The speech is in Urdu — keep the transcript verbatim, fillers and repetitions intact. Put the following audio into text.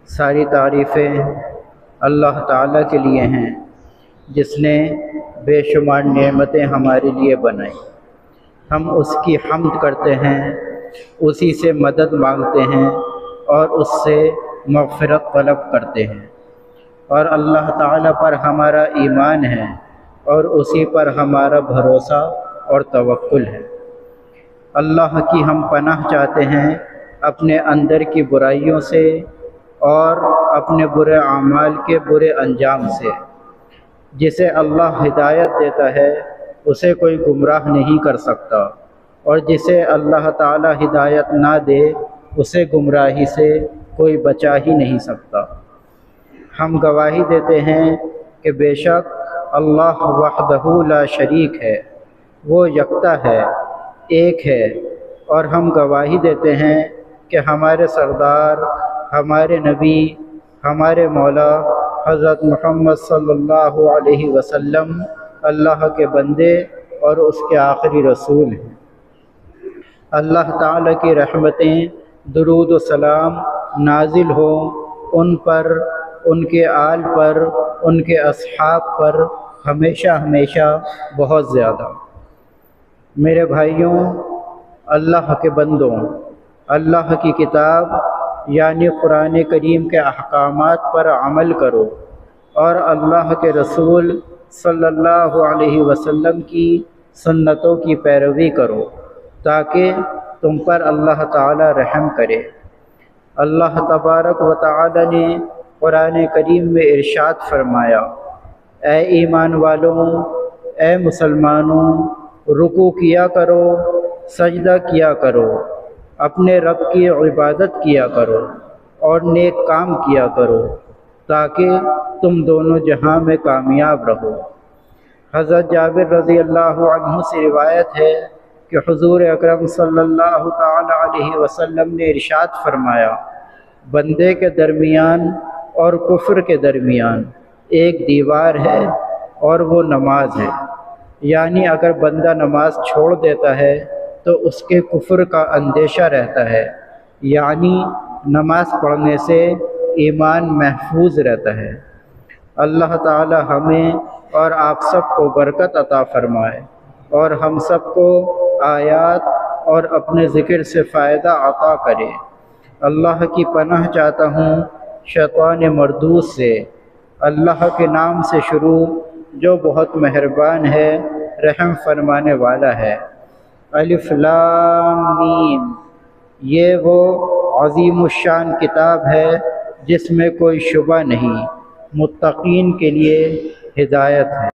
ساری تعریفیں اللہ تعالیٰ کے لیے ہیں جس نے بے شمار نعمتیں ہمارے لیے بنائیں۔ ہم اس کی حمد کرتے ہیں، اسی سے مدد مانگتے ہیں اور اس سے مغفرت طلب کرتے ہیں، اور اللہ تعالیٰ پر ہمارا ایمان ہے اور اسی پر ہمارا بھروسہ اور توکل ہے۔ اللہ کی ہم پناہ چاہتے ہیں اپنے اندر کی برائیوں سے اور اپنے برے اعمال کے برے انجام سے۔ جسے اللہ ہدایت دیتا ہے اسے کوئی گمراہ نہیں کر سکتا، اور جسے اللہ تعالی ہدایت نہ دے اسے گمراہی سے کوئی بچا ہی نہیں سکتا۔ ہم گواہی دیتے ہیں کہ بے شک اللہ وحدہ لا شریک ہے، وہ یکتا ہے، ایک ہے، اور ہم گواہی دیتے ہیں کہ ہمارے سردار، ہمارے نبی، ہمارے مولا حضرت محمد صلی اللہ علیہ وسلم اللہ کے بندے اور اس کے آخری رسول ہیں۔ اللہ تعالیٰ کی رحمتیں، درود و سلام نازل ہوں ان پر، ان کے آل پر، ان کے اصحاب پر ہمیشہ ہمیشہ بہت زیادہ۔ میرے بھائیوں، اللہ کے بندوں، اللہ کی کتاب یعنی قرآن کریم کے احکامات پر عمل کرو اور اللہ کے رسول صلی اللہ علیہ وسلم کی سنتوں کی پیروی کرو تاکہ تم پر اللہ تعالی رحم کرے۔ اللہ تبارک و تعالی نے قرآن کریم میں ارشاد فرمایا، اے ایمان والوں، اے مسلمانوں، رکوع کیا کرو، سجدہ کیا کرو، اپنے رب کی عبادت کیا کرو اور نیک کام کیا کرو تاکہ تم دونوں جہاں میں کامیاب رہو۔ حضرت جابر رضی اللہ عنہ سے روایت ہے کہ حضور اکرم صلی اللہ تعالی علیہ وسلم نے ارشاد فرمایا، بندے کے درمیان اور کفر کے درمیان ایک دیوار ہے اور وہ نماز ہے، یعنی اگر بندہ نماز چھوڑ دیتا ہے تو اس کے کفر کا اندیشہ رہتا ہے، یعنی نماز پڑھنے سے ایمان محفوظ رہتا ہے۔ اللہ تعالی ہمیں اور آپ سب کو برکت عطا فرمائے اور ہم سب کو آیات اور اپنے ذکر سے فائدہ عطا کرے۔ اللہ کی پناہ چاہتا ہوں شیطان مردود سے۔ اللہ کے نام سے شروع جو بہت مہربان ہے، رحم فرمانے والا ہے۔ الف لام میم، یہ وہ عظیم الشان کتاب ہے جس میں کوئی شبہ نہیں، متقین کے لیے ہدایت ہے۔